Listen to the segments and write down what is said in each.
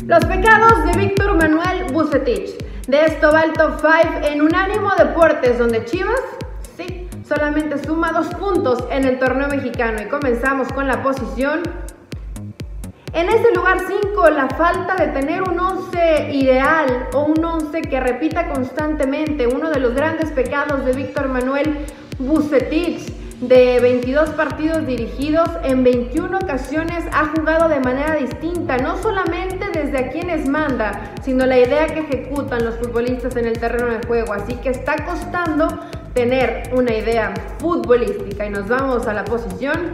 Los pecados de Víctor Manuel Vucetich. De esto va el Top 5 en Unánimo Deportes, donde Chivas, sí, solamente suma 2 puntos en el torneo mexicano. Y comenzamos con la posición. En este lugar 5, la falta de tener un 11 ideal o un 11 que repita constantemente, uno de los grandes pecados de Víctor Manuel Vucetich. De 22 partidos dirigidos, en 21 ocasiones ha jugado de manera distinta, no solamente desde a quienes manda, sino la idea que ejecutan los futbolistas en el terreno de juego. Así que está costando tener una idea futbolística. Y nos vamos a la posición.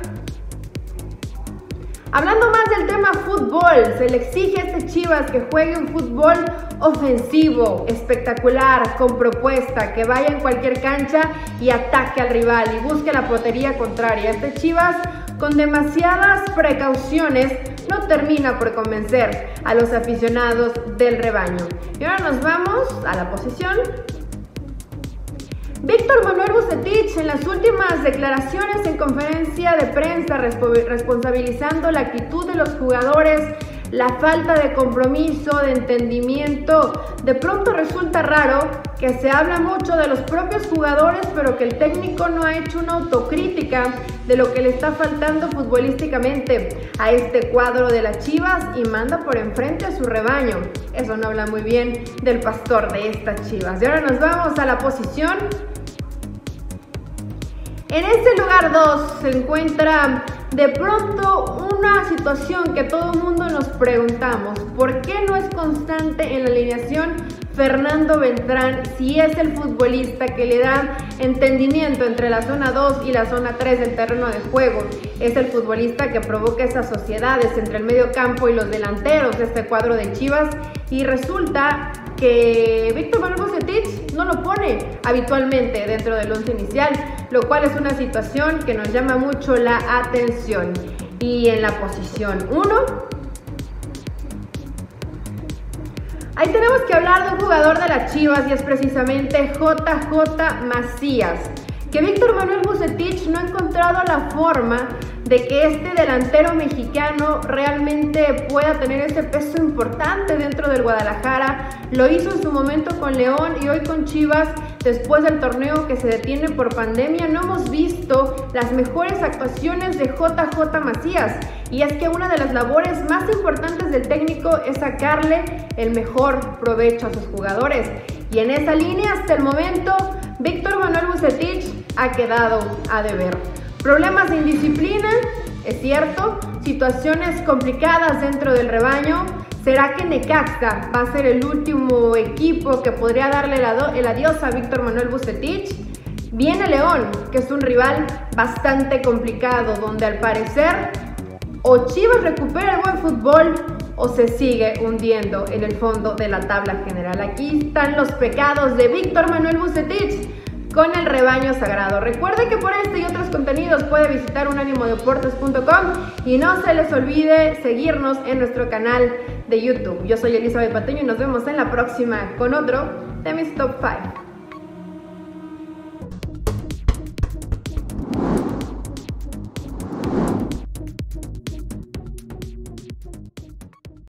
Hablando más del tema fútbol, se le exige a este Chivas que juegue un fútbol ofensivo, espectacular, con propuesta, que vaya en cualquier cancha y ataque al rival y busque la portería contraria. Este Chivas, con demasiadas precauciones, no termina por convencer a los aficionados del rebaño. Y ahora nos vamos a la posición. Víctor Manuel Vucetich, en las últimas declaraciones en conferencia de prensa, responsabilizando la actitud de los jugadores, la falta de compromiso, de entendimiento. De pronto resulta raro que se habla mucho de los propios jugadores, pero que el técnico no ha hecho una autocrítica de lo que le está faltando futbolísticamente a este cuadro de las Chivas y manda por enfrente a su rebaño. Eso no habla muy bien del pastor de estas Chivas. Y ahora nos vamos a la posición. En este lugar 2 se encuentra de pronto una situación que todo el mundo nos preguntamos. ¿Por qué no es constante en la alineación Fernando Beltrán si es el futbolista que le da entendimiento entre la zona 2 y la zona 3 del terreno de juego? Es el futbolista que provoca esas sociedades entre el medio campo y los delanteros de este cuadro de Chivas, y resulta que Víctor Manuel Vucetich no lo pone habitualmente dentro del once inicial, lo cual es una situación que nos llama mucho la atención. Y en la posición 1, ahí tenemos que hablar de un jugador de las Chivas y es precisamente JJ Macías, que Víctor Manuel Vucetich no ha encontrado la forma de que este delantero mexicano realmente pueda tener ese peso importante dentro del Guadalajara. Lo hizo en su momento con León y hoy con Chivas, después del torneo que se detiene por pandemia. No hemos visto las mejores actuaciones de JJ Macías, y es que una de las labores más importantes del técnico es sacarle el mejor provecho a sus jugadores, y en esa línea hasta el momento Víctor Manuel Vucetich ha quedado a deber. Problemas de indisciplina, es cierto, situaciones complicadas dentro del rebaño. ¿Será que Necaxa va a ser el último equipo que podría darle el adiós a Víctor Manuel Vucetich? Viene León, que es un rival bastante complicado, donde al parecer o Chivas recupera el buen fútbol o se sigue hundiendo en el fondo de la tabla general. Aquí están los pecados de Víctor Manuel Vucetich con el rebaño sagrado. Recuerde que por este y otros contenidos puede visitar unanimodeportes.com y no se les olvide seguirnos en nuestro canal de YouTube. Yo soy Elizabeth Patiño y nos vemos en la próxima con otro de mis Top 5.